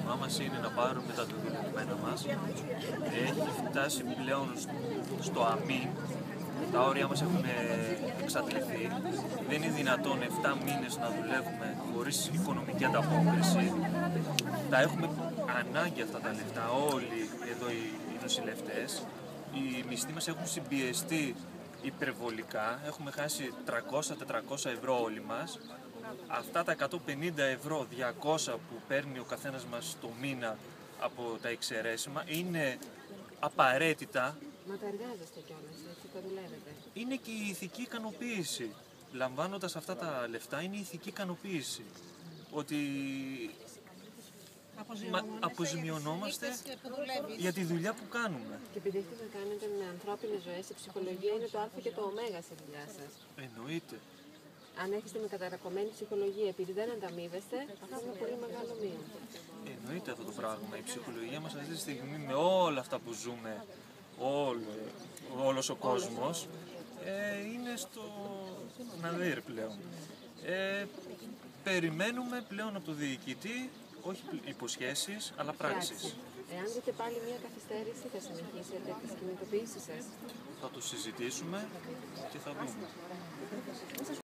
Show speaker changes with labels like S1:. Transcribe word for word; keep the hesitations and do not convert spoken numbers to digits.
S1: πρόβλημά μας είναι να πάρουμε τα δεδομένα μας. Έχει φτάσει πλέον στο αμήν. Τα όρια μας έχουν εξαντληθεί. Δεν είναι δυνατόν επτά μήνες να δουλεύουμε χωρίς οικονομική ανταπόκριση. Τα έχουμε ανάγκη αυτά τα λεφτά όλοι εδώ οι νοσηλευτές. Οι μισθοί μας έχουν συμπιεστεί υπερβολικά. Έχουμε χάσει τριακόσια με τετρακόσια ευρώ όλοι μας. Αυτά τα εκατόν πενήντα ευρώ, διακόσια που παίρνει ο καθένας μας το μήνα από τα εξαιρέσιμα είναι απαραίτητα.
S2: Μα τα εργάζεστε κιόλας, έτσι το δουλεύετε.
S1: Είναι και η ηθική ικανοποίηση. Λαμβάνοντας αυτά τα λεφτά είναι η ηθική ικανοποίηση. Ότι αποζημιωνόμαστε για τη δουλειά που κάνουμε.
S2: Και επειδή έχετε να κάνετε με ανθρώπινες ζωές, η ψυχολογία είναι το α και το ω στη δουλειά σας.
S1: Εννοείται.
S2: Αν έχετε με καταρακωμένη ψυχολογία, επειδή δεν ανταμείβεστε, αυτό είναι πολύ μεγάλο μείον.
S1: Εννοείται αυτό το πράγμα. Η ψυχολογία μας αυτή τη στιγμή, με όλα αυτά που ζούμε, όλο, όλος ο κόσμος, ε, είναι στο ναδύρ πλέον. Ε, περιμένουμε πλέον από το διοικητή, όχι υποσχέσεις, αλλά πράξεις.
S2: Εάν δείτε πάλι μια καθυστέρηση, θα συνεχίσετε τις κινητοποιήσεις σας.
S1: Θα το συζητήσουμε και θα δούμε.